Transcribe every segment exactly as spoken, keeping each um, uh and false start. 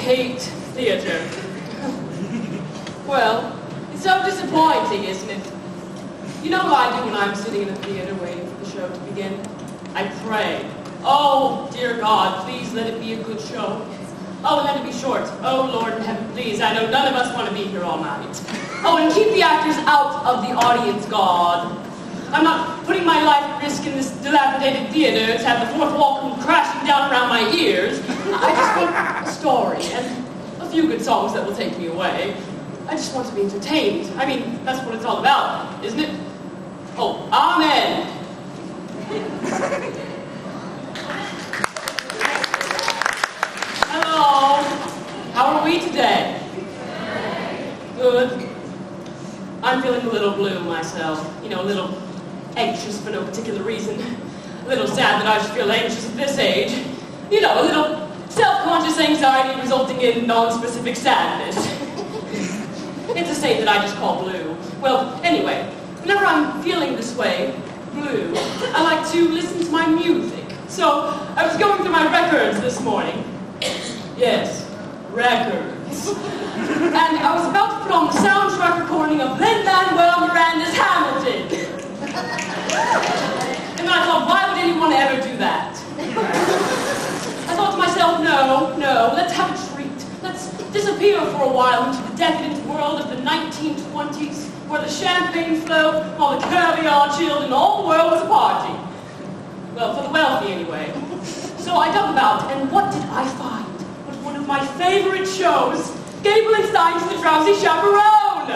hate theater. Well, it's so disappointing, isn't it? You know what I do when I'm sitting in a theater waiting for the show to begin? I pray. Oh, dear God, please let it be a good show. Oh, and let it be short. Oh, Lord in heaven, please. I know none of us want to be here all night. Oh, and keep the actors out of the audience, God. I'm not putting my life at risk in this dilapidated theater to have the fourth wall come crashing down around my ears. I just want a story and a few good songs that will take me away. I just want to be entertained. I mean, that's what it's all about, isn't it? Oh, amen. Hello. How are we today? Good. I'm feeling a little blue myself. You know, a little anxious for no particular reason. A little sad that I should feel anxious at this age. You know, a little self-conscious anxiety resulting in non-specific sadness. It's a state that I just call blue. Well, anyway, whenever I'm feeling this way, blue, I like to listen to my music. So, I was going through my records this morning. Yes, records. And I was about to put on the soundtrack recording of Lin-Manuel Miranda's Hamilton. And then I thought, why would anyone ever do that? I thought to myself, no, no, let's have a treat. Let's disappear for a while into the decadent world of the nineteen twenties, where the champagne flowed, while the caviar chilled, and all the world was a party. Well, for the wealthy, anyway. So I dug about, and what did I find? But one of my favorite shows, Gable and Stein's The Drowsy Chaperone!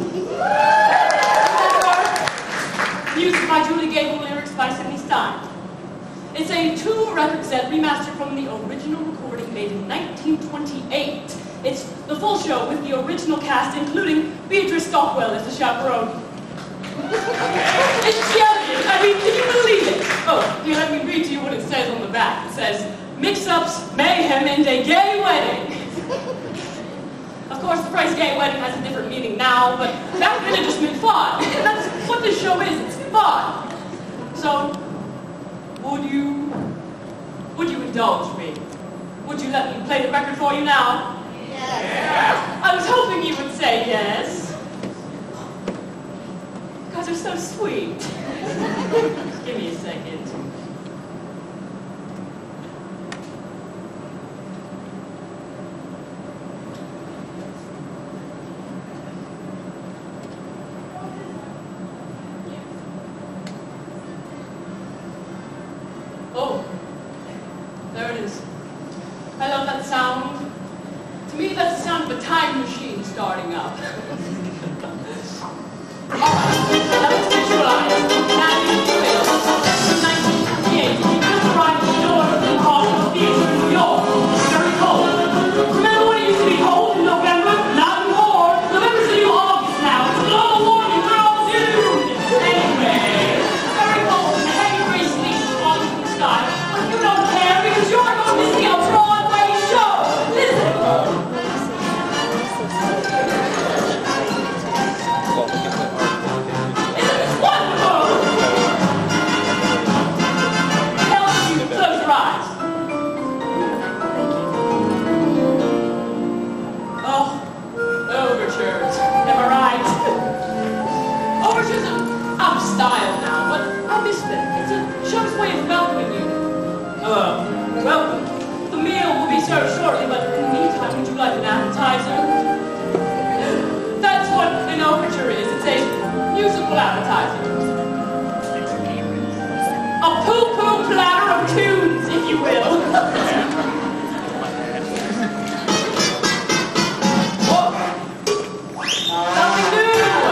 Music by Julie Gable, lyrics by Sidney Stein. It's a two-record set remastered from the original recording made in nineteen twenty-eight. It's the full show with the original cast, including Beatrice Stockwell as the chaperone. It's brilliant. I mean, can you believe it? Oh, here, let me read to you what it says on the back. It says, mix-ups, mayhem, and a gay wedding. Of course, the phrase gay wedding has a different meaning now, but back then it just meant fun. And that's what this show is, it's fun. So, would you, would you indulge me? Would you let me play the record for you now? Yes. I was hoping you would say yes. You guys are so sweet. Just give me a second. Oh, there it is. I love that sound. To me, that's the sound of a time machine starting up. All right, now let's visualize. Now you will. In nineteen twenty-eight, you just arrived at the door of the Harlem Theater in New York. Very cold. Remember when it used to be cold in November? Not anymore. November's the new August now. It's global warming. We're all doomed. Anyway, it's very cold and the heavy gray sleet is falling from the sky. But you don't care because you're going to see a Broadway show. Listen. Style now, but I miss them. It's a show's way of welcoming you. Uh, welcome. The meal will be served shortly, but in the meantime, would you like an appetizer? That's what an overture is. It's a musical appetizer. A poo-poo platter of tunes, if you will. Oh. Something new.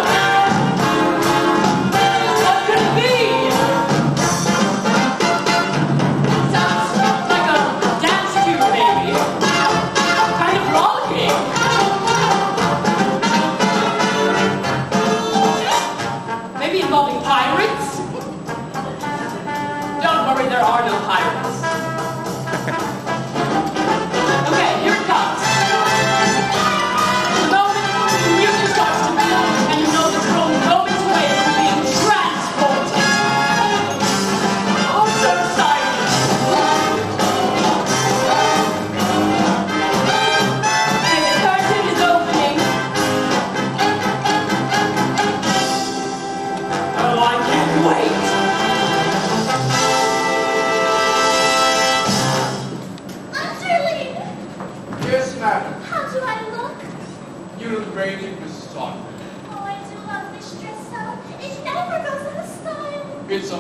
There are no pirates. Okay, here it comes. The moment the music starts to build, and you know that you're only moments away from being transported. Oh, so excited.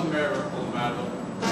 miracle, madam.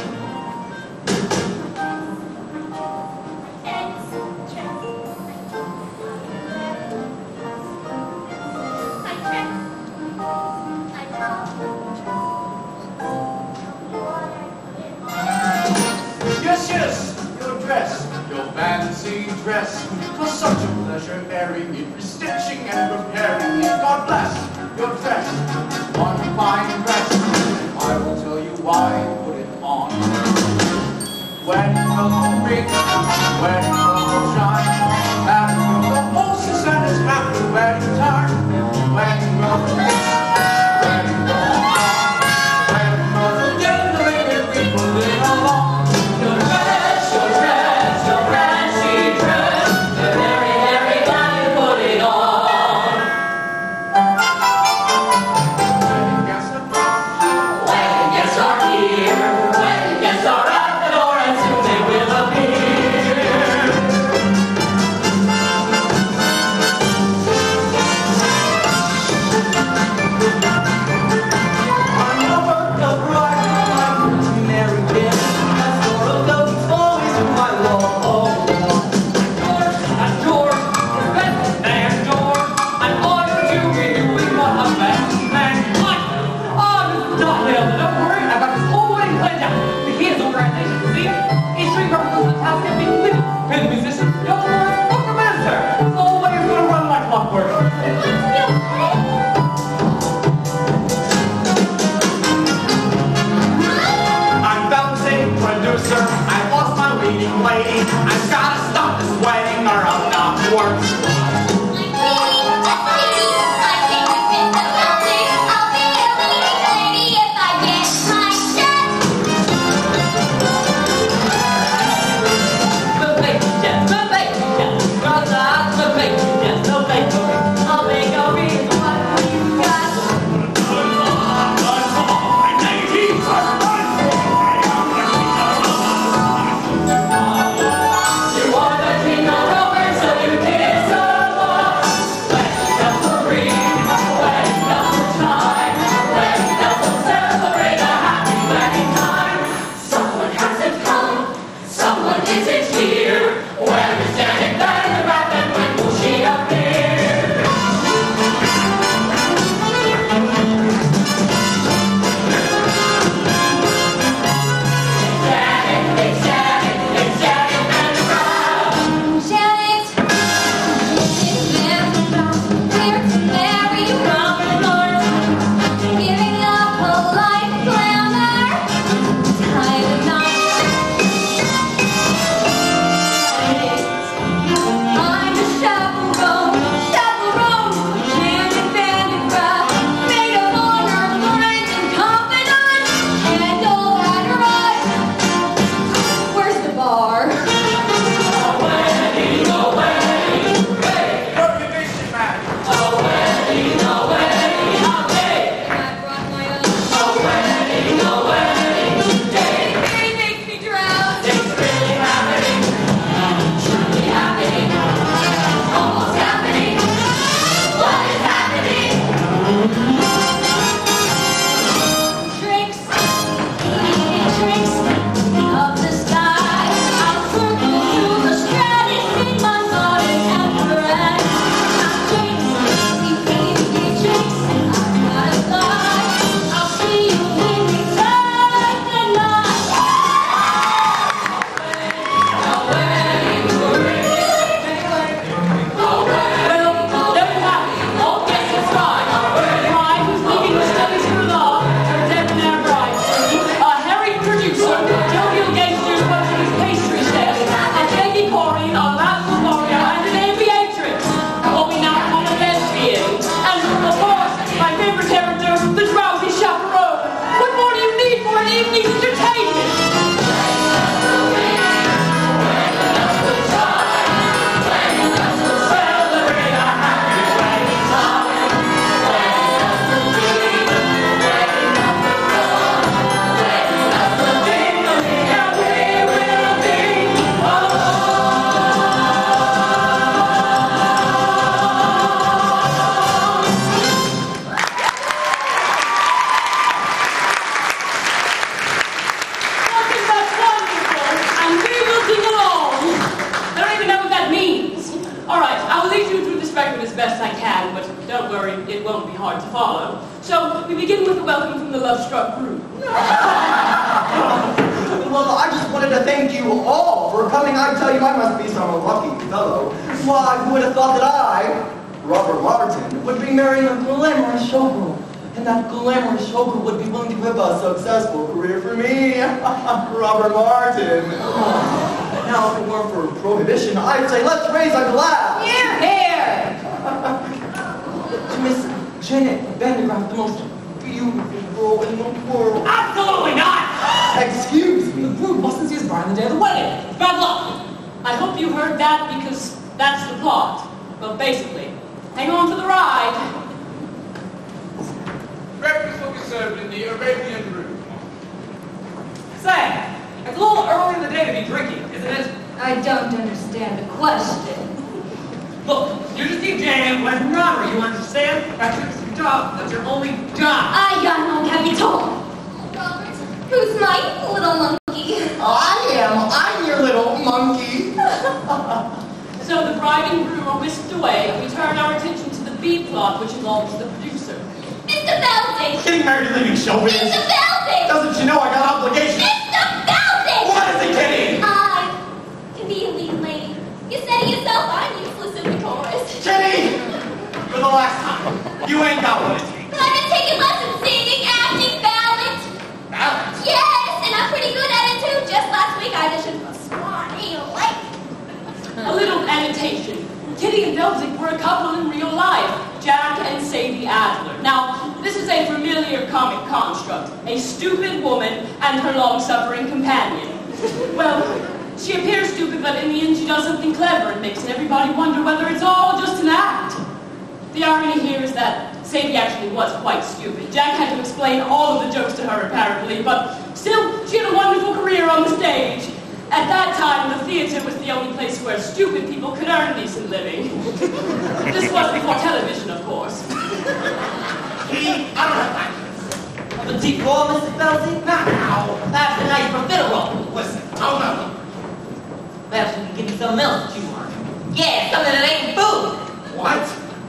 Yes, yes, your dress, your fancy dress, 'twas such a pleasure airing it, restitching and repairing it. God bless your dress, one fine dress. I will tell you why I put it on. Wedding bells will ring, wedding bells will chime, and the hostess and his happy wedding time. Wedding bells will ring, wedding bells will chime, wedding bells will jingling and we will live along. Your dress, your dress, your fancy dress, the very, very time you put it on. Wedding guests have come, Wedding guests are here, wedding guests are at the door, and soon they will appear. don't worry, it won't be hard to follow. So, we begin with a welcome from the love-struck group. Well, I just wanted to thank you all for coming. I tell you, I must be some lucky fellow. Why, who would have thought that I, Robert Martin, would be marrying a glamorous showgirl, and that glamorous showgirl would be willing to give a successful career for me, Robert Martin. Now, if it weren't for prohibition, I'd say let's raise a glass. Here, here. To Miss Janet Vandergraff, the most beautiful girl in the world. Absolutely not. Excuse me. The groom mustn't see his bride on the day of the wedding. Bad luck. I hope you heard that because that's the plot. But basically, hang on for the ride. Breakfast will be served in the Arabian room. Say, it's a little early in the day to be drinking, isn't it? I don't understand the question. Look, you just need Jan and West Robbery, you understand? That's your job. That's your only job. I got no capital. Robert, who's my little monkey? I am. I'm your little monkey. So the bride and groom are whisked away, and we turn our attention to the B plot, which involves the producer. Mister Belting! Getting married and leaving showbiz. Mister Belting! Doesn't you know I got obligations? Mister Belting! What is it, Kitty? I can be a lead lady. You said it yourself, I'm useless in the chorus. Kitty! For the last time, you ain't got what it takes. But I've been taking lessons singing, acting, ballet. Balance? Yes, and I'm pretty good at it too. Just last week I auditioned for Swan Heel Lake. A little annotation. Kitty and Belzic were a couple in real life, Jack and Sadie Adler. Now, this is a familiar comic construct, a stupid woman and her long-suffering companion. Well, she appears stupid, but in the end she does something clever and makes everybody wonder whether it's all just an act. The irony here is that Sadie actually was quite stupid. Jack had to explain all of the jokes to her, apparently, but still, she had a wonderful career on the stage. At that time, the theater was the only place where stupid people could earn a decent living. This was before television, of course. Kitty, I don't have time for this. Have a deep roll, Missus Belzy? Not now. Perhaps a nice profiterole. Listen, I'll know. Perhaps we can give you something else that you want. Yeah, something that ain't food. What?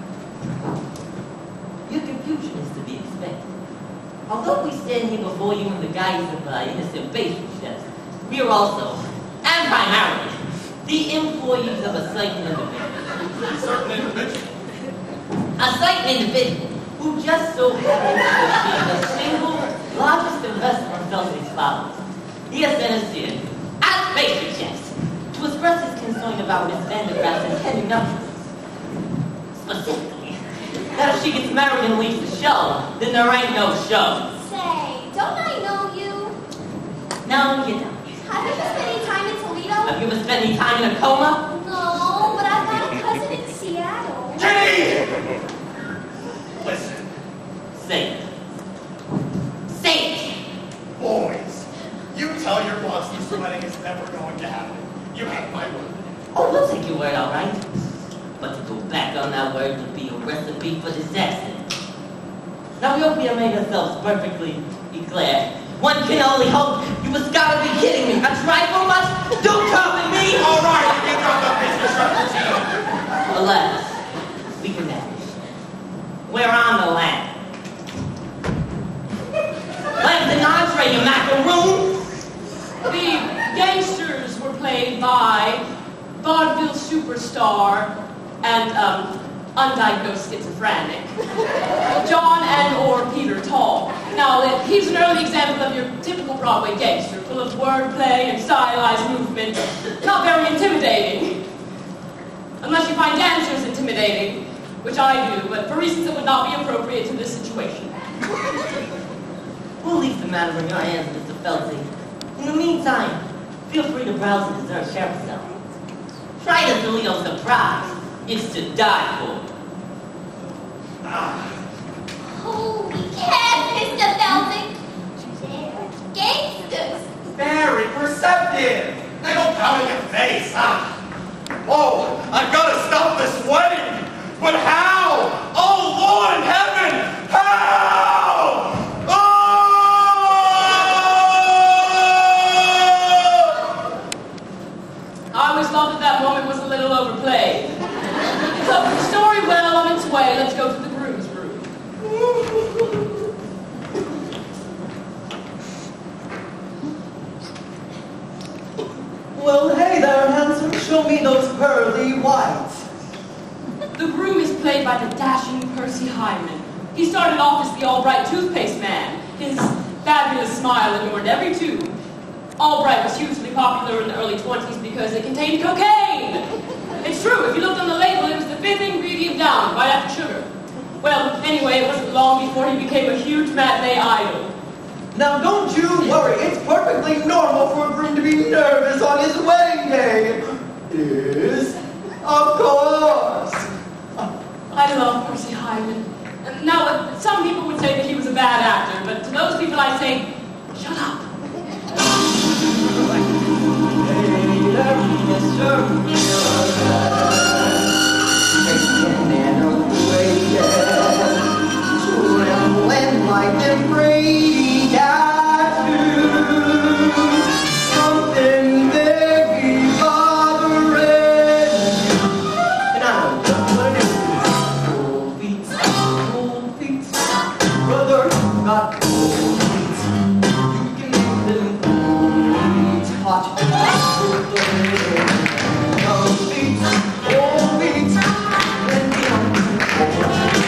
Your confusion is to be expected. Although we stand here before you in the guise of uh, innocent pastry chefs, we are also, and primarily, the employees of a certain individual. A certain individual. A certain individual who just so happens to be the single largest investor in Belzy's flowers. He has sent us here, as pastry chefs, to express his concern about Miss Vandergraff's intended nuptials. Specifically, that if she gets married and leaves the show, then there ain't no show. Say, don't I know you? No, you don't. Have you ever spent any time in Toledo? Have you ever spent any time in a coma? No, but I've got a cousin in Seattle. Kitty! Listen, Say it. Say it! boys, you tell your boss this wedding is never going to happen. You have my word. Oh, we'll take your word, all right. But to go back on that word would be a recipe for disaster. Now, we hope we have made ourselves perfectly clear. One can only hope. You must gotta be kidding me. A trifle much? Don't come at me! All right, you can drop the business reputation. Alas, we can manage. We're on the land. Lamb's an entree, you macaroon! The gangsters were played by vaudeville superstar and um, undiagnosed schizophrenic, John and or Peter Tall. Now, he's an early example of your typical Broadway gangster, full of wordplay and stylized movement, not very intimidating. Unless you find dancers intimidating, which I do, but for reasons that would not be appropriate to this situation. We'll leave the matter in your hands, Mister Felty. In the meantime, feel free to browse the dessert carousel. Try the Toledo surprise. It's to die for. Holy cats, Mister Belting. They're gangsters. Very perceptive. They don't pound in your face, huh? Oh, I've got to stop this wedding. But how? Oh, Lord in heaven, how? Oh! I always thought that that moment was a little overplayed. So, story well on its way, let's go to the group. Well, hey there, handsome. Show me those pearly whites. The groom is played by the dashing Percy Hyman. He started off as the Albright toothpaste man. His fabulous smile adorned every tube. Albright was hugely popular in the early twenties because it contained cocaine. It's true, if you looked on the label, it was the fifth ingredient down, right after sugar. Well, anyway, it wasn't long before he became a huge matinee idol. Now, don't you worry. It's perfectly normal for a groom to be nervous on his wedding day. It is, of course. I love Percy Hyman. Now, uh, some people would say that he was a bad actor, but to those people I say, shut up. Hey there, Mister Trembling like them Brady tattoos. Something very bothering. And I know just what it is. Cold feet, cold feet. Brother, got cold feet. You can make them cold feet hot. Cold feet, cold feet. Then we don't cold feet.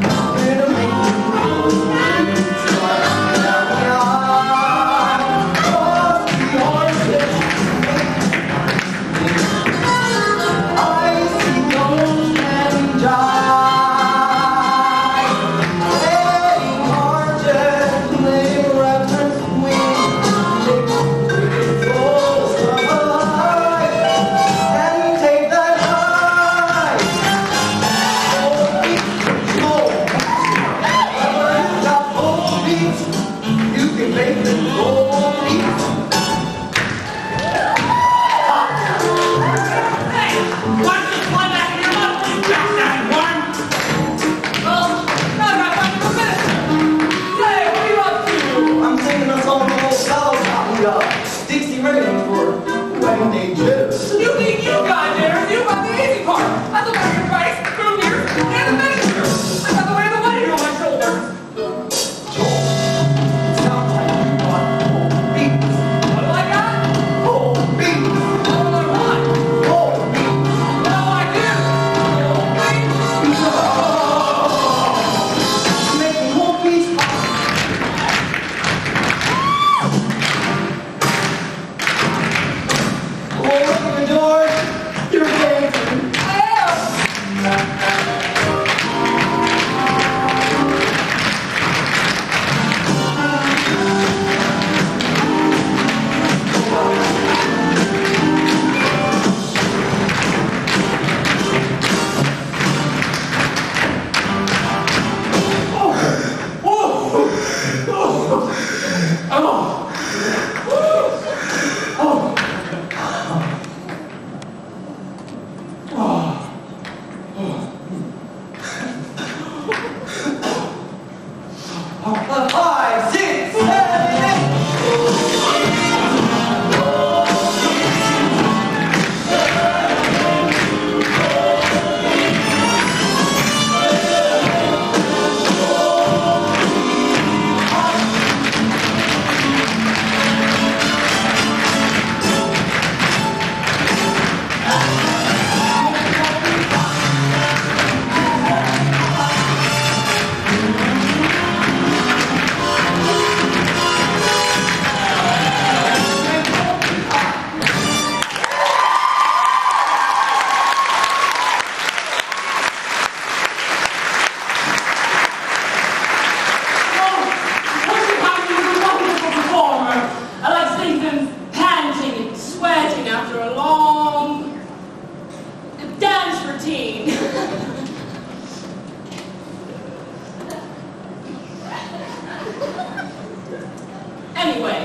Anyway.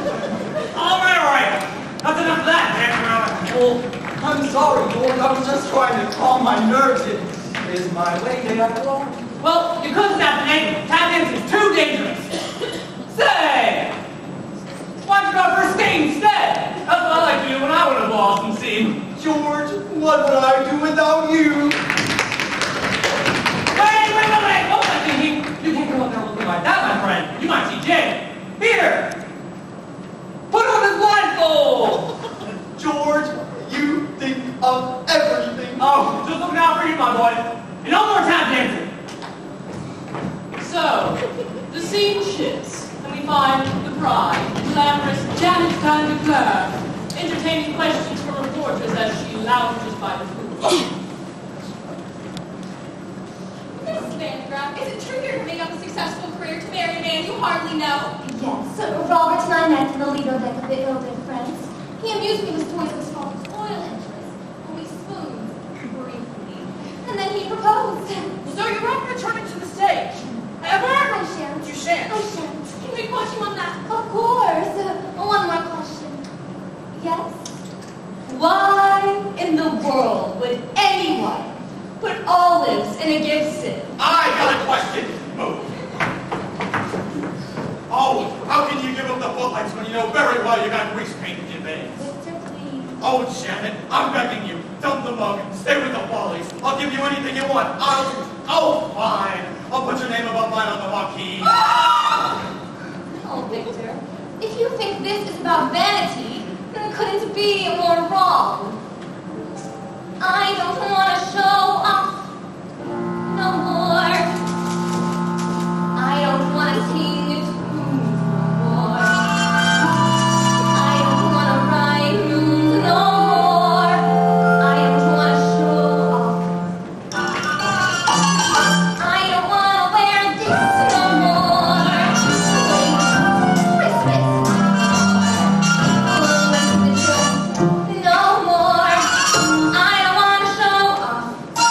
All right, all right. That's enough of that, Chaperone. Well, I'm sorry, George. I was just trying to calm my nerves. It is my wedding day after all. Well, you couldn't have been able. Tap dancing is too dangerous. Say, why don't you go for a skate instead? That's what I like to do when I want to boss and see. George, what would I do without you? Wait, wait, wait, wait. Don't let me heat. You can't go out there looking like that, my friend. You might see Jay. Here. Put on this blindfold. George, my boy. And no more tap dancing. So, the scene shifts, and we find the bride, glamorous Janet Van de Clare, entertaining questions from reporters as she lounges by the pool. Miss Vandergraaf, is it true you're giving up a successful career to marry a man you hardly know? Yes, uh, Robert and I met in the Lido deck of the Ilden Friends. He amused me with stories of his father's oil interests, and we spooned briefly. And then he proposed. So you're not returning to the stage? Ever? I shan't. You shan't? I shan't. Can we quote you on that? Of course. Uh, one more question. Yes? Why in the world would anyone put olives in a gift sieve? I got a question. Move. Oh, how can you give up the footlights when you know very well you got grease paint in your veins? Victor, please. Oh, Janet, I'm begging you. Dump the mug. Stay with the Follies. I'll give you anything you want. I'll... Oh, fine. I'll put your name above mine on the marquee. Oh, Victor, if you think this is about vanity, then couldn't it be more wrong? I don't want to show off no more. I don't want to sing it no more. I don't want to ride moons no more. I don't want to show off. I don't want to wear this no more. Wait, Christmas no more. No more. I don't want to show off.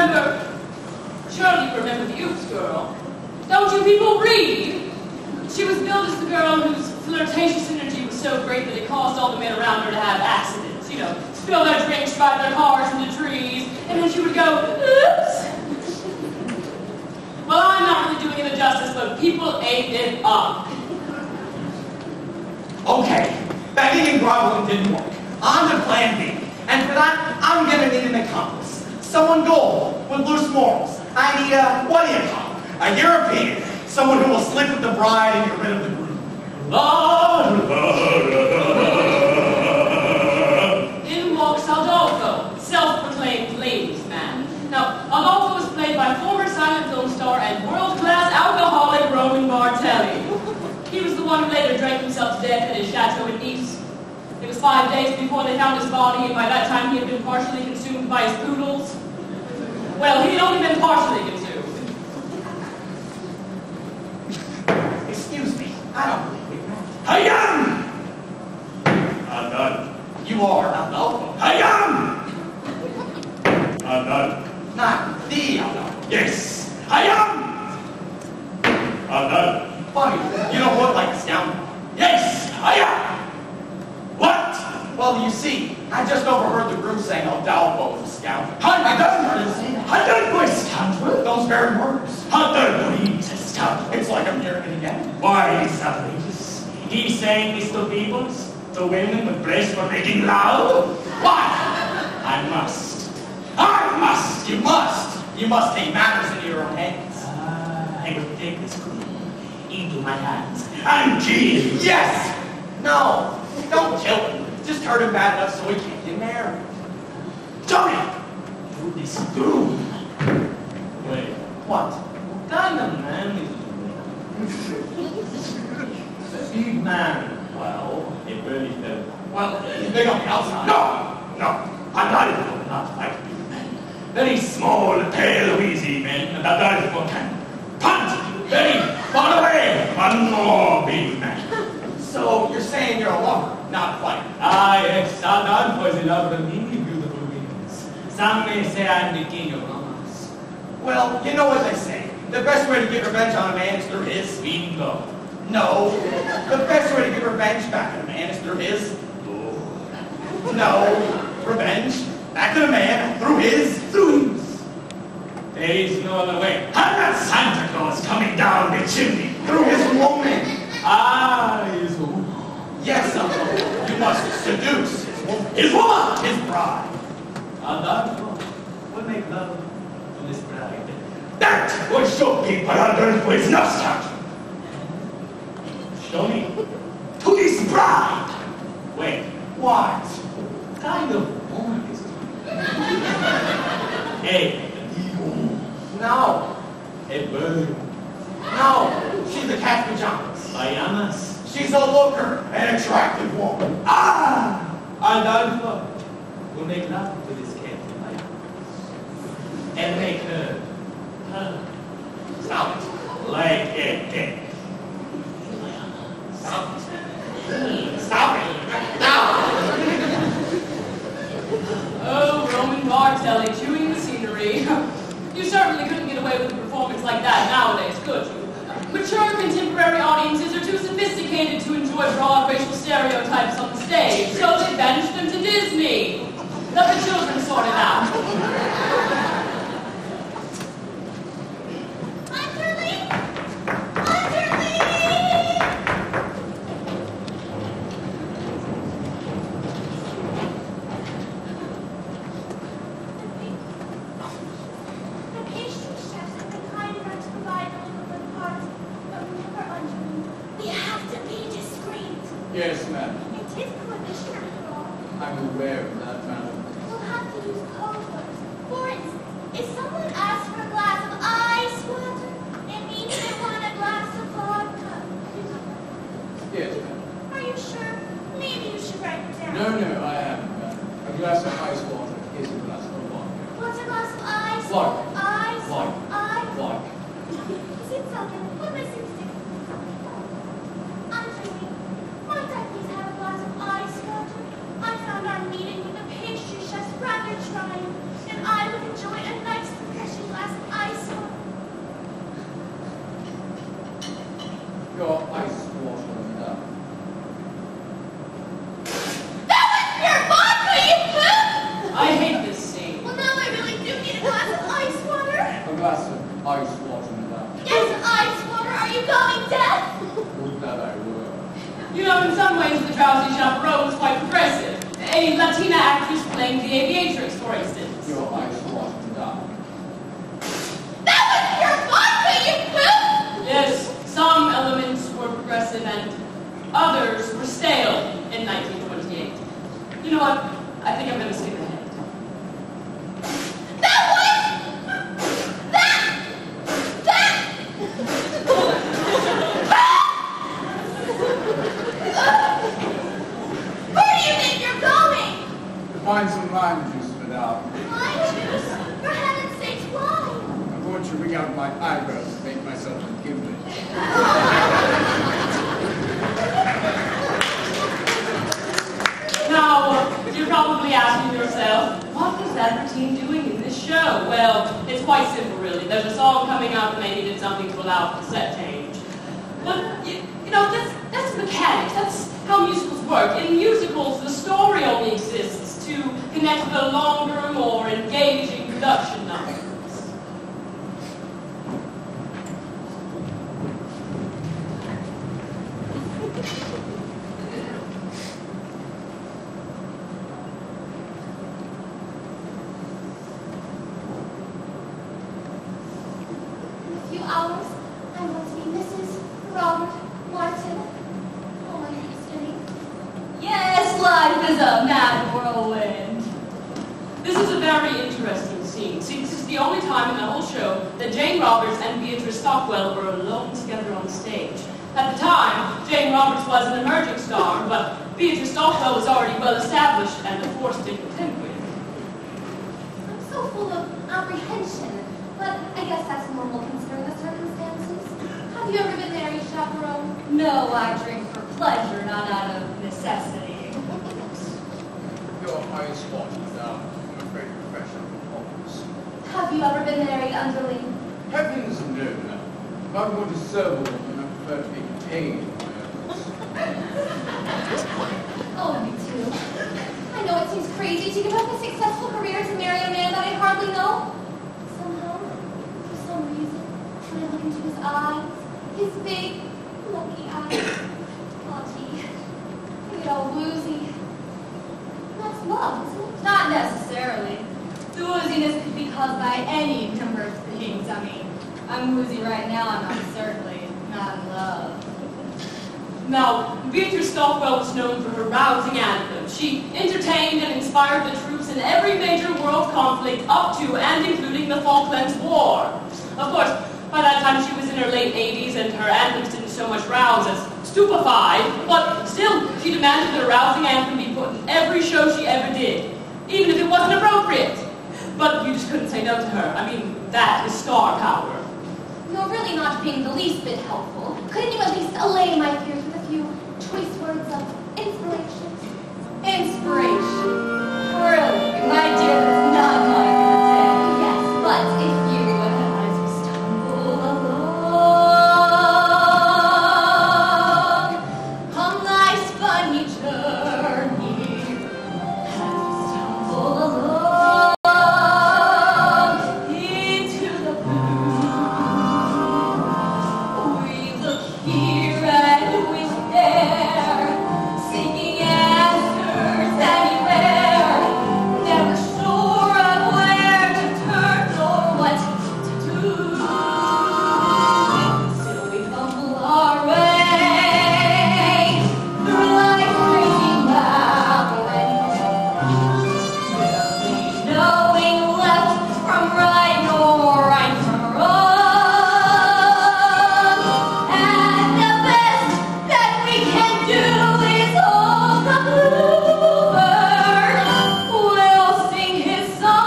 remember, surely you remember the Oops girl. Don't you people read? She was billed as the girl whose flirtatious energy was so great that it caused all the men around her to have accidents. You know, spill their drinks, drive their cars into trees, and then she would go, oops. Well, I'm not really doing it a justice, but people ate it up. Okay, begging and groveling didn't work. On to plan B. And for that, I'm gonna need an accomplice. Someone gold with loose morals. I need a, what do you call it? A European. Someone who will sleep with the bride and get rid of the groom. In walks Adolfo, self-proclaimed ladies' man. Now, Adolfo was played by former silent film star and world-class alcoholic Roman Martelli. He was the one who later drank himself to death at his chateau in Nice. It was five days before they found his body, and by that time he had been partially consumed by his poodles. Well, he had only been partially consumed. Excuse me, I don't believe we met. I am! I'm done. You are Adolfo. I am! I'm done. Not the Adolfo. Yes, I am! I'm done. Funny, you don't look like a scoundrel. Yes, I am! What? Well, you see, I just overheard the groom saying Adolfo was a scoundrel. I just heard him say that. I done my scoundrel. Those very words. I done he's a scoundrel. It's like I'm hearing it again. Why is that outrageous? He's saying this to people, to women with breasts for making loud? Why? I must. I must! You must. You must take matters into your own hands. Uh, I will take this groom into my hands and kill. Yes! No, don't kill him. Just hurt him bad enough so he can't get married. Johnny! Do this groom. Wait, What? what kind of man is he? A big man. Well, a very fellow. Well, he's big on the outside. No, no, I'm not even not like big men. Very small, pale, wheezy men, and that I can punch very far away from no big man. So you're saying you're a lover, not a fighter. I have sat down for the love of many beautiful women. Some may say I'm the king of romance. Well, you know what they say. The best way to get revenge on a man is through his. Bingo. No. The best way to get revenge back at a man is through his. Oh. No. Revenge back at a man through his. Through his. There is no other way. I'm not Santa Claus coming down the chimney. Through his woman. Ah, his woman. Yes, Uncle. You must seduce his woman. His woman! His bride. And that will make love to this bride. That will show people Adolfo is not scoundrel. Show me to this bride. Wait, What? what kind of woman is it? Hey, the woman. No. A bird. No. She's a cat pajamas. Pajamas. She's a looker, an attractive woman. Ah! Adolfo will make love to this cat in my house. And make her, her, Stop it. like a cat. Stop it. Stop it. Now. Oh, Roman Martelli, chewing the scenery. You certainly couldn't get away with a performance like that nowadays, could you? Mature contemporary audiences are too sophisticated to enjoy broad racial stereotypes on the stage, so they banished them to Disney. Let the children sort it out. Underling! Underling! The pastry chefs have been kind enough to provide a little good parts, but remember, Underling, we have to be discreet. Yes, ma'am. It is prohibition after all. I'm aware of that, madam. We'll have to use code words. For instance, if someone asks for a glass of ice water, it means they want a glass of vodka. Yes, ma'am. Are you sure? Maybe you should write it down. No, no, I haven't, madam. A glass of ice water is a glass of water. What's a glass of ice? Vodka. Ice. Vodka. Ice. Vodka. Is it something? What missing stick? I'm dreaming. Might I please have a glass of ice water? I found our meeting with the pastry chefs rather trying, and I would enjoy a nice Drowsy Chaperone was quite progressive. A Latina actress playing the aviatrix, for instance. Your eyes are watching down. That was pure vodka, you poop! Yes, some elements were progressive and others were stale in nineteen twenty-eight. You know what? I think I'm going to skip ahead. That was... That... That... Where do you think you're going? To find some lime juice, madame. Lime juice? For heaven's sakes, why? I'm going to wring out my eyebrows and make myself a gimlet. Now, you're probably asking yourself, what was Albertine doing in this show? Well, it's quite simple, really. There's a song coming up and they needed something to allow for the set change. But, you, you know, that's, that's mechanics. That's how musicals work. In musicals, the story only exists to connect with a longer, more engaging production number. Hours, I must be Missus Robert Martin. Oh, my history. Yes, life is a mad whirlwind. This is a very interesting scene. See, this is the only time in the whole show that Jane Roberts and Beatrice Stockwell were alone together on stage. At the time, Jane Roberts was an emerging star, but Beatrice Stockwell was already well established and a force to contend with. I'm so full of apprehension, but I guess that's normal considering the circumstances. Have you ever been married, Chaperone? No, I drink for pleasure, not out of necessity. Your eyes watch, madame. I'm afraid professional performance. Have you ever been married, underling? Heavens, no, no. If I'm going to serve a woman, I prefer to be paid for my efforts. Oh, me too. I know it seems crazy to give up a successful career to marry a man that I hardly know. Somehow, for some reason, when I look into his eyes, his big, lucky eyes, oh gee, I get all woozy. That's love, isn't it? Not necessarily. The wooziness could be caused by any number of things. I mean, I'm woozy right now, and I'm certainly not in love. Now, Beatrice Stockwell was known for her rousing anthems. She entertained and inspired the troops in every major world conflict up to and including the Falklands War. Of course, by that time she was in her late eighties and her anthems didn't so much rouse as stupefy, but still she demanded that a rousing anthem be put in every show she ever did, even if it wasn't appropriate. But you just couldn't say no to her. I mean, that is star power. You're really not being the least bit helpful. Couldn't you at least allay my fears with a few choice words of inspiration? Inspiration. Really, my dear, that's not my forte. Yes, but if you As we stumble along on life's funny journey, as we stumble along into the blue, we look here and we look there, seeking answers anywhere, never sure of where to turn or what to do. Still we fumble our way through life's crazy labyrinth, without knowing left from right nor right from wrong. And the best that we can do is hold the bluebird will sing his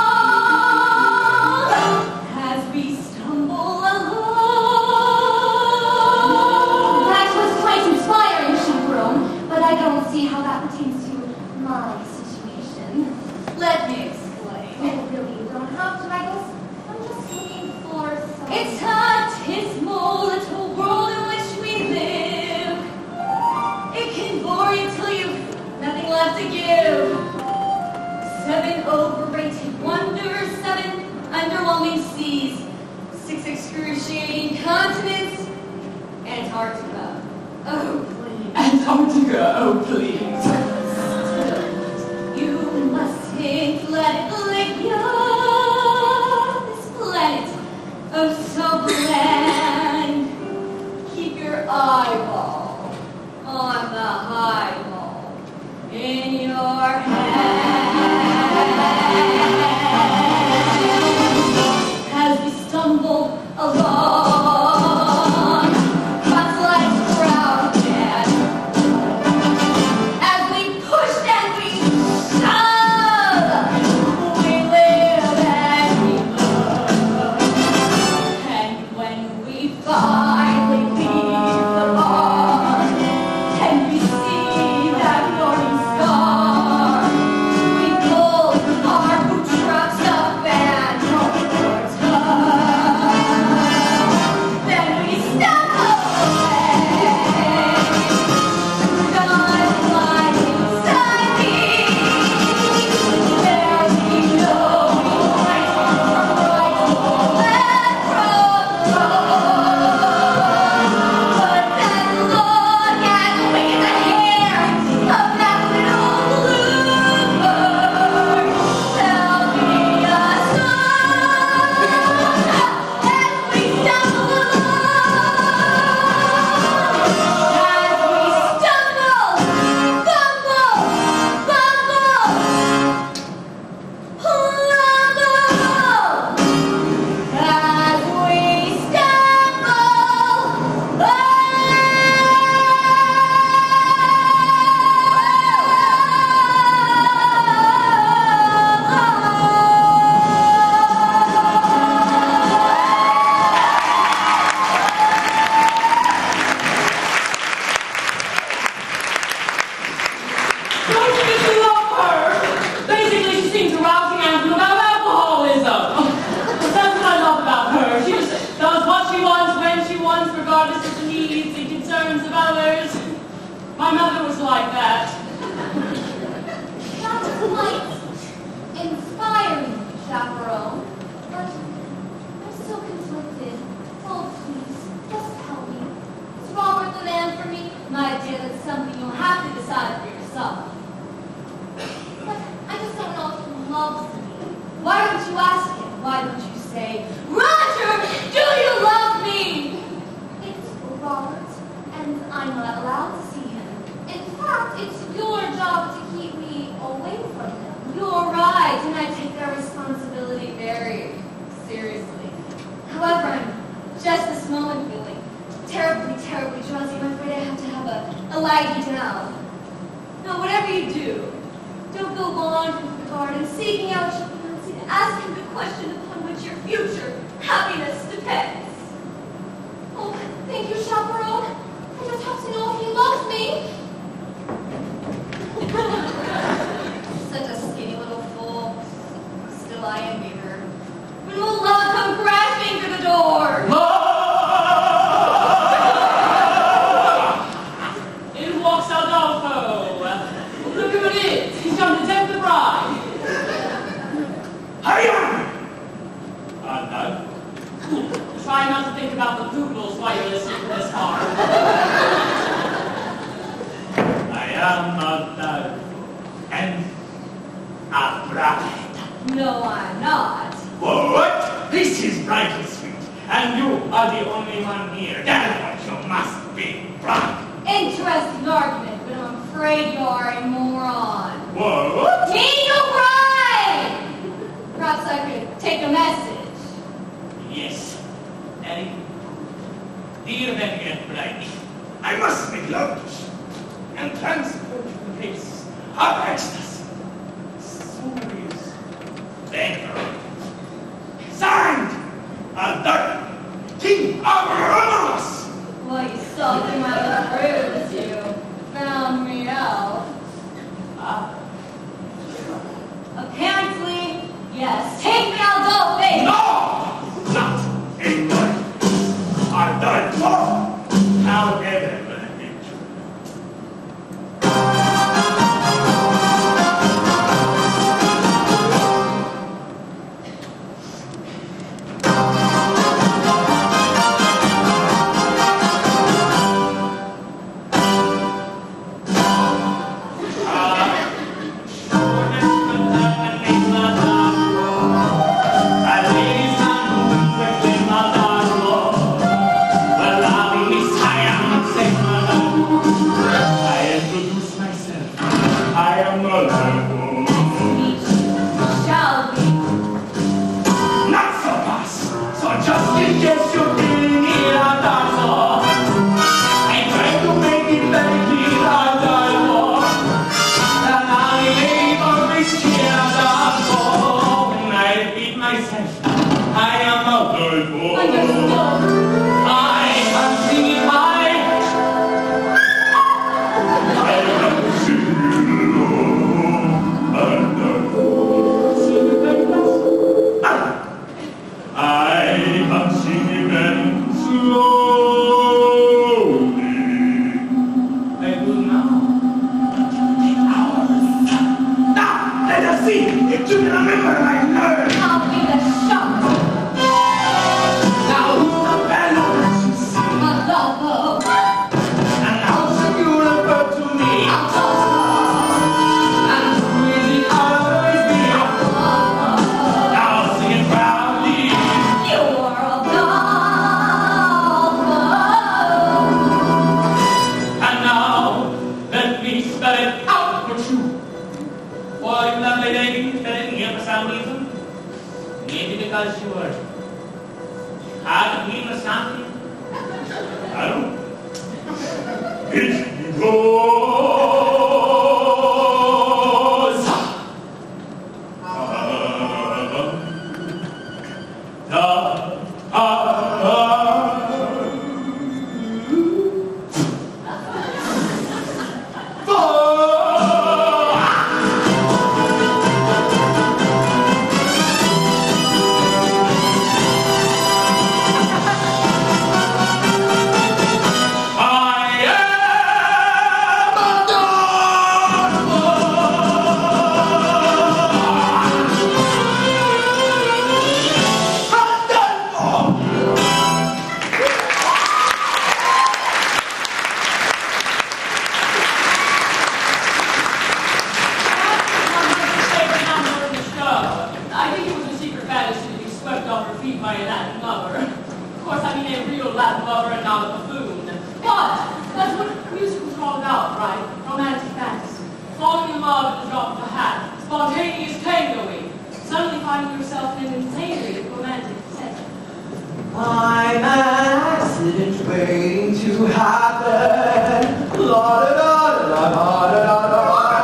song as we stumble along. That was quite inspiring, Chaperone, but I don't see how that pertains to my situation. Let me explain. Oh, really, you don't have to, I guess. I'm just looking for some... It's a dismal little world in which we live. It can bore you till you've nothing left to give. Seven overrated wonders, seven underwhelming seas, six excruciating continents, Antarctica. Oh, please. Antarctica, oh please. You mustn't let it lick you. This planet of so bland. Keep your eyeball on the highball in your hand. As we stumble along, God's like proud man. As we push and we shove, we live and we love. And when we finally leave the bar, and we see that morning star, we pull our boot trucks up and home towards home. Then we stumble away. God lies inside me. There we know right from right, left from wrong. But then look at look at the hair of that little bluebird. Tell me a song as we stumble along. As we stumble, bumble, bumble, humble. As we Don't you just love her? Basically, she sings a rousing anthem about alcoholism. That's what I love about her. She just does what she wants, when she wants, regardless of the needs and concerns of others. My mother was like that. That's quite inspiring, Chaperone. But I'm so conflicted. Oh, please, just help me. Is Robert the man for me? My dear, that's something you'll have to decide for yourself. But I just don't know if he loves me. Why don't you ask him? Why don't you say, Roger, do you love me? It's Robert, and I'm not allowed to see him. In fact, it's your job to keep me away from him. You're right, and I take that responsibility very seriously. However, I'm just this moment feeling terribly, terribly drowsy. I'm afraid I have to have a, a laggy down. Now, whatever you do, don't go wandering through the garden, seeking out your fiancé, asking the question upon which your future happiness depends. Oh, thank you, Chaperone. I just have to know if he loves me. Such a skinny little fool. Still, I envy her. When will love come crashing through the door? In walks Adolfo. Look who it is. He's come to tempt the bride. Hurry on! Uh, no. Try not to think about the poodles while you're listening to this part. I am Adolfo, and a bride. No, I'm not. What? This is bright and sweet, and you are the only one here. That's what you must be, bride. Interesting argument, but I'm afraid you are a moron. What? Take a ride! Perhaps I could take a message. Yes, Eddie. Dear Valiant Bride, I must make love to you and transport you to the place of ecstasy. Serious danger. Signed, Adolfo, King of Romulus. Well, you saw through my little ruse, you found me out. Ah, Apparently, yes. Take me out, don't face! no! Not anymore. Adolfo, however will I make you? see if you can remember my name. I'll be the shock. Now who's the fellow that you see? My lover. And how should you refer to me? I'll talk. And who is it always be? Now sing it proudly. You're a lover. And now let me spell it out for you. For you lovely lady that didn't hear for some reason. Maybe because you were hard of hearing or something. I don't know. It goes. Da, da, I think it was a secret fantasy to be swept off her feet by a Latin lover. Of course, I mean a real Latin lover and not a buffoon. But that's what music was all about, right? Romantic fantasy. Falling in love at the drop of a hat. Spontaneous tangoing. Suddenly finding yourself in an insanely romantic setting. I'm an accident waiting to happen. La da da da da da da da.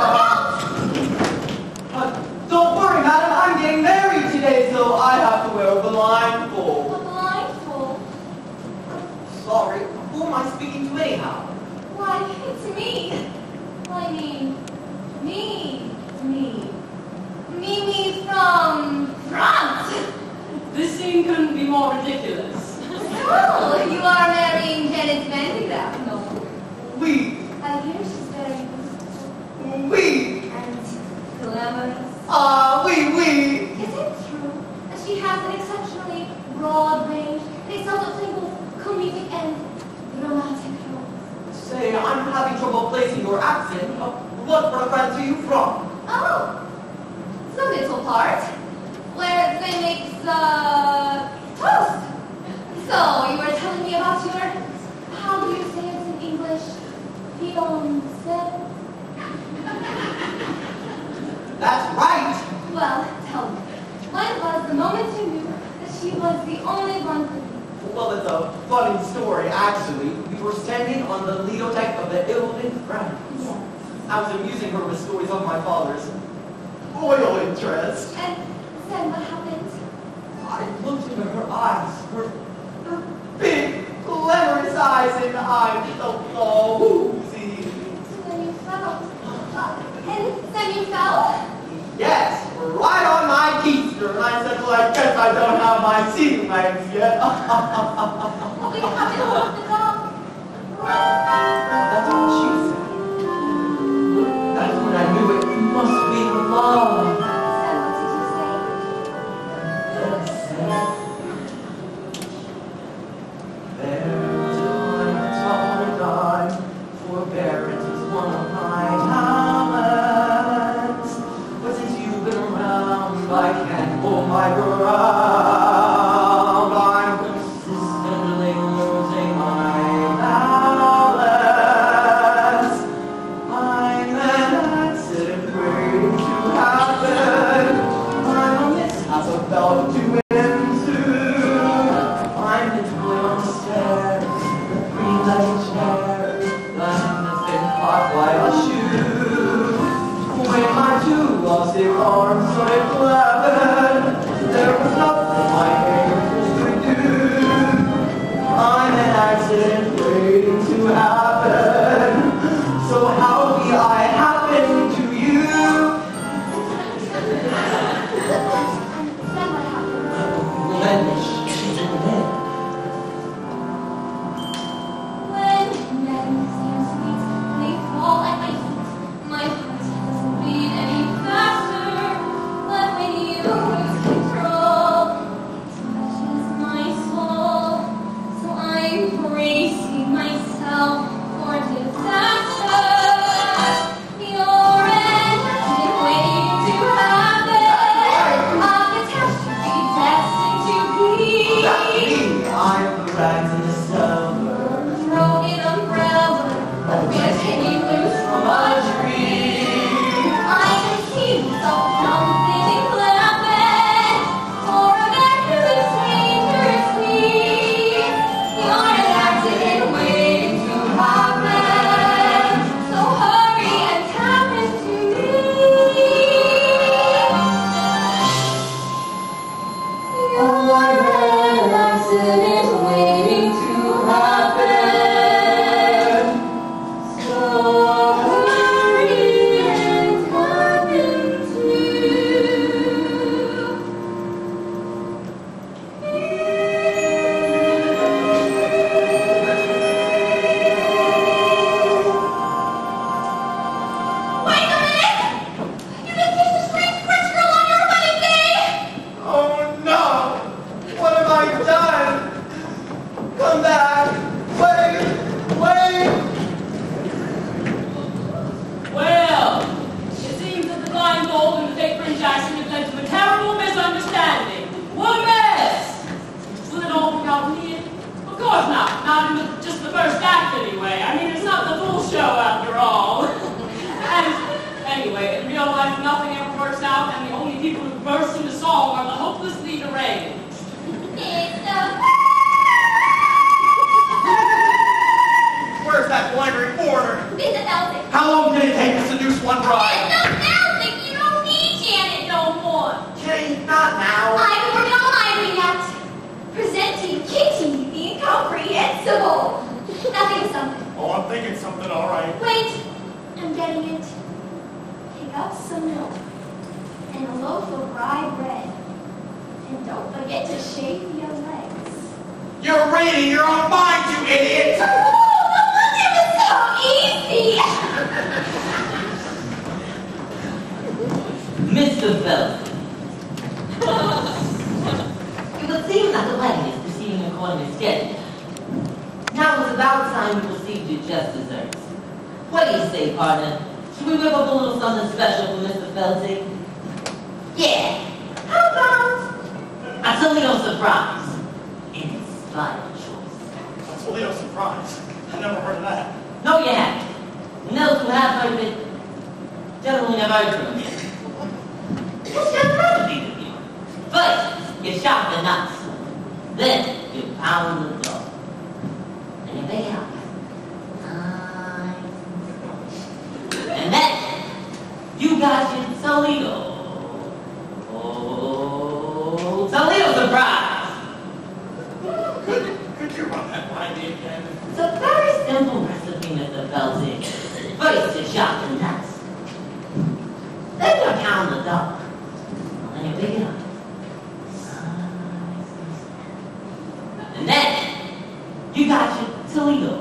Uh, Don't worry, madam. I'm getting married today, so I have to wear a blindfold. A blindfold. Sorry, who am I speaking to anyhow? Why, it's me. I mean, me. Me. Me, me from France. This scene couldn't be more ridiculous. Oh, you are marrying Janet Van de Graaff, no? We, I hear she's very beautiful we, and glamorous. ah, we, we. Is it true that she has an exceptionally broad range and is able to play both comedic and dramatic roles? Say, I'm having trouble placing your accent. Uh, what part of France are you from? Oh, the little part where they make the toast. So you were telling me about your, how do you say it in English? Fiancé? That's right. Well, tell me, when was the moment you knew that she was the only one for you? Well, it's a funny story, actually. We were standing on the Lido deck of the Ile de France. Yes. I was amusing her with stories of my father's oil interest. And then what happened? I looked into her eyes, her, her big, glamorous eyes, and I felt all woozy. So then you fell. Uh, and then you fell? Yes, right on my keister. And I said, well, I guess I don't have my sea legs yet. Well, we have to hold the dog. That's what she said. That's when I knew it must be love. Then what did you say? There was a time I taught a God, forbearance was one of my talents. But since you've been around, I can't hold my ground. I'm consistently losing my balance. I'm an accident waiting to happen. I'm a mishap about to ensue. I'm the toy on the stairs, the green light chair, the hand that's been caught by a shoe. When my two lost their arms so it flattened, there was nothing my hands could do. I'm an accident waiting to happen. So how did I happen to you? And then what happened? Then she's in bed. When men seem sweet, they fall at my feet. My heart doesn't beat any faster. Mister Jackson, it led to a terrible misunderstanding. What a mess! Will it all be out here? Of course not. Not in the, just the first act, anyway. I mean, it's not the full show, after all. And anyway, in real life, nothing ever works out, and the only people who burst into song are the hopelessly deranged. It's the Where's that blundering foreigner? Mister Felsick. How long did it take to seduce one bride? Mister Felsick, you don't need Janet no more. Kitty, not now. I'm working on my react. Presenting Kitty the incomprehensible. Now think of something. Oh, I'm thinking something, all right. Wait, I'm getting it. Pick up some milk and a loaf of rye bread. And don't forget to shave your legs. You're reading your own mind, you idiot! Oh, the one was so easy! Mister Felton. It would seem that the wedding is proceeding according to schedule. Now it's about time we received your just desserts. What do you say, partner? Should we whip up a little something special for Mister Felton? Yeah. How about a Toledo surprise? An inspired choice. A Toledo surprise. I never heard of that. No, you haven't. And those who have heard of it generally never heard of it. It's just recipe to you. First, you chop the nuts. Then, you pound the dough. And you bake it up. Nice. And then, you got your Toledo. Oh, Toledo surprise! Could, could you run that by me again? It's a very simple recipe, Mister Felton. First, you chop the nuts. Then you pound the dough. And then you bake it up. And then, you got your Toledo.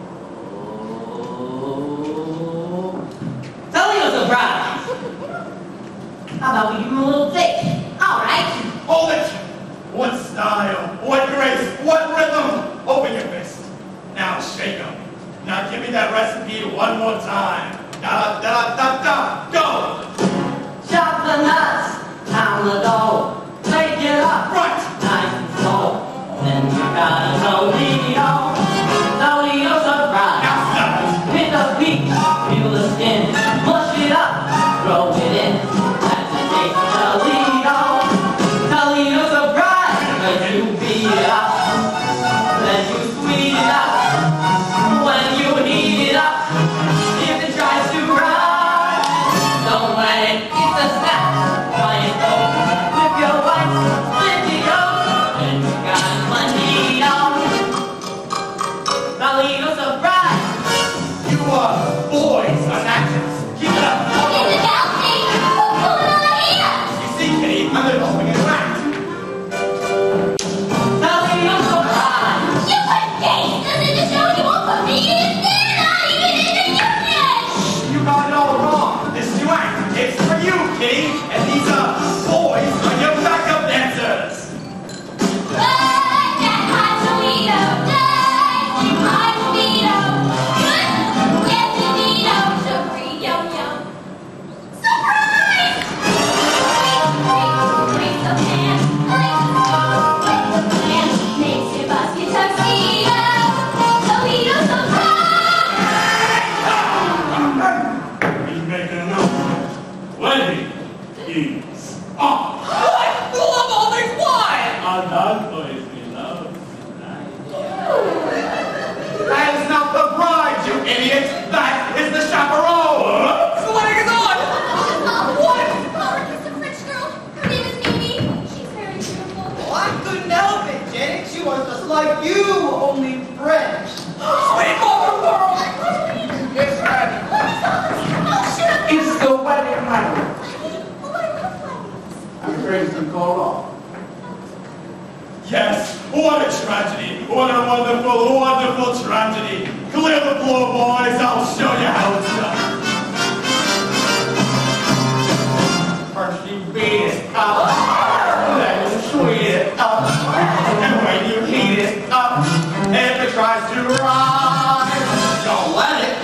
Toledo surprise! How about we give him a little taste? All right. Hold it! What style, what grace, what rhythm! Open your fist. Now shake 'em. Now give me that recipe one more time. Da da da da, go! Chop the nuts, pound the dough, bake it up, Right! nice and slow. Then you got a Toledo, Toledo surprise. Now stop it! Pick the peach, peel the skin, mush it up, throw it in. That's a taste of Toledo, Toledo surprise. Then you beat it up, then you sweet it up. When you heat it up, if it tries to rise, don't let it get the snap. Try it though, whip your white, split the yolk, and you got Toledo, Toledo surprise. You uh, boys are actors. Keep it up. Mister Felsick, what's going on here? You see, Kitty, I'm developing an act. Toledo surprise. You put gangsters in the show, you won't put me in. They're not even in the union. You got it all wrong. This new act, it's for you, Kitty. And these uh, boys are your backup dancers. But that hot Toledo does keep my Toledo. Good, yes, Toledo, sugary, yum, yum. Surprise! Great, great, the pan, like the song, like the plan. Makes your basket tuxedo. Toledo surprise! He's making a note. Wedding is off. What? For the love of all things, why? Our dog boys we love tonight. That is not the bride, you idiot! That is the chaperone! The wedding is on! What? Oh, it's a French girl. Her name is Mimi. She's very beautiful. Well, I couldn't help it, Janet. She was just like you, only French. Sweet mother of pearl! It's ready. What is all this commotion? It's the wedding night. Oh, I love weddings. I'm afraid it's been called off. Yes, what a tragedy. What a wonderful, wonderful tragedy. Clear the floor, boys. I'll show you how it's done. First you beat it up, then you sweet it up, and when you heat it up, if it tries to rise, don't let it.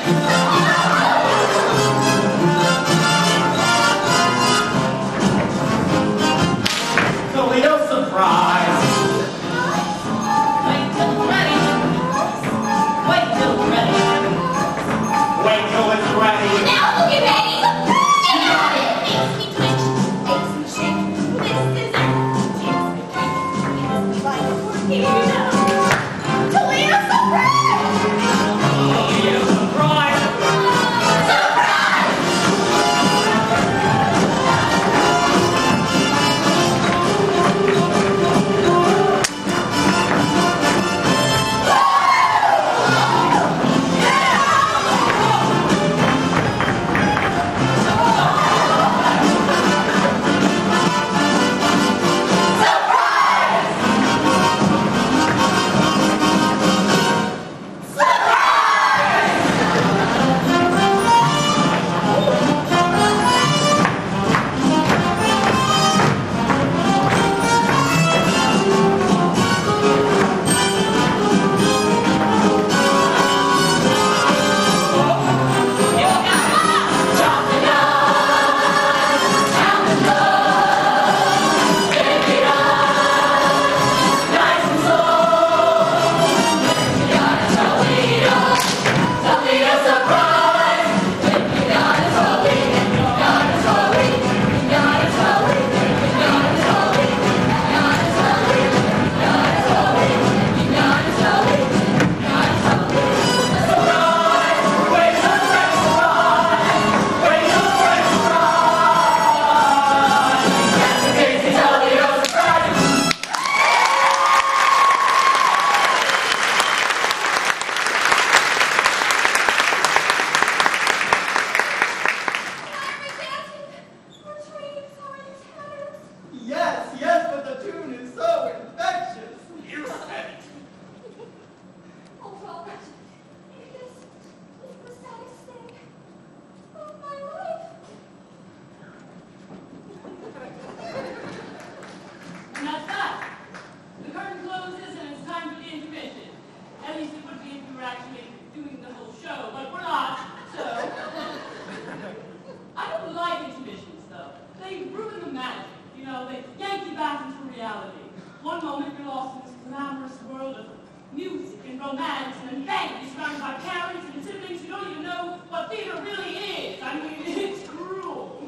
magic. You know, they yank you back into reality. One moment you're lost in this glamorous world of music and romance, and then bang, you're surrounded by parents and siblings who don't even know what theater really is. I mean, it's cruel.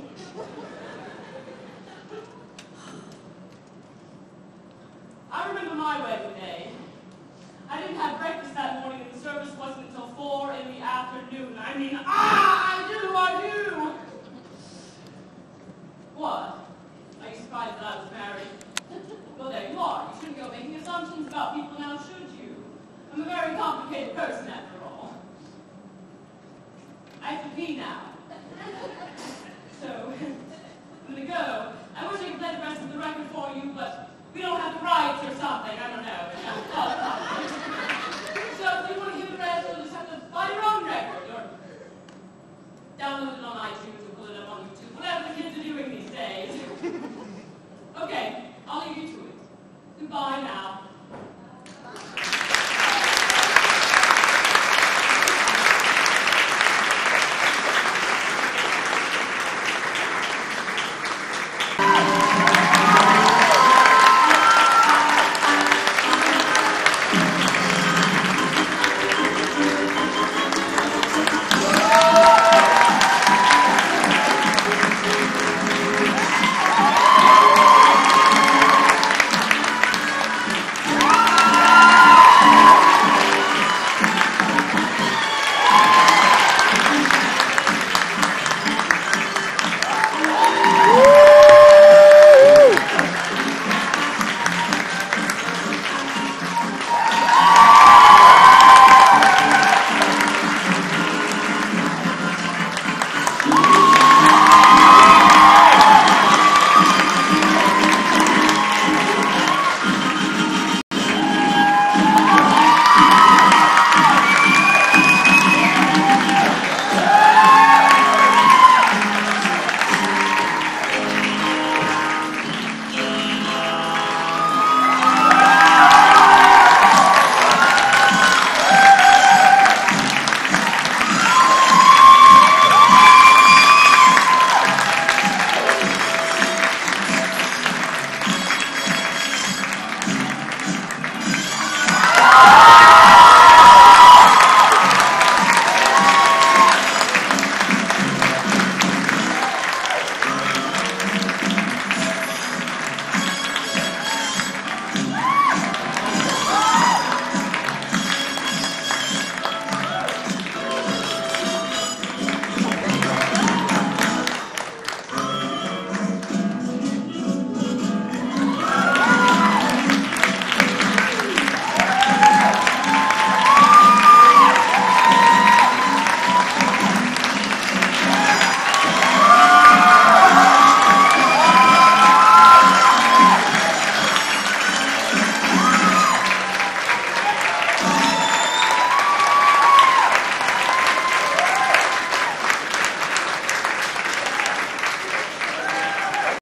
I remember my wedding day. I didn't have breakfast that morning, and the service wasn't until four in the afternoon. I mean, ah, I do, I do. What? Are you surprised that I was married? Well, there you are. You shouldn't go making assumptions about people now, should you? I'm a very complicated person, after all. I have to pee now. So, I'm gonna go. I wish I could play the rest of the record for you, but we don't have the rights or something. I don't know. So, if you want to hear the rest, you'll just have to buy your own record, or download it on iTunes or pull it up on YouTube, whatever the kids are doing these days.